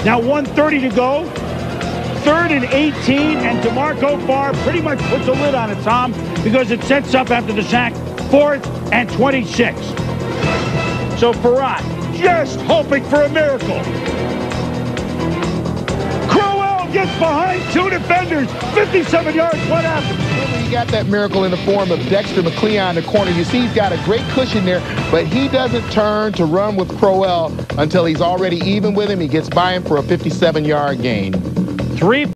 Now 1:30 to go. 3rd and 18, and DeMarco Farr pretty much puts a lid on it, Tom, because it sets up after the sack 4th and 26. So Farrar just hoping for a miracle. Crowell gets behind 2 defenders, 57 yards. What happened? He got that miracle in the form of Dexter McLeon in the corner. You see he's got a great cushion there, but he doesn't turn to run with Crowell until he's already even with him. He gets by him for a 57-yard gain. 3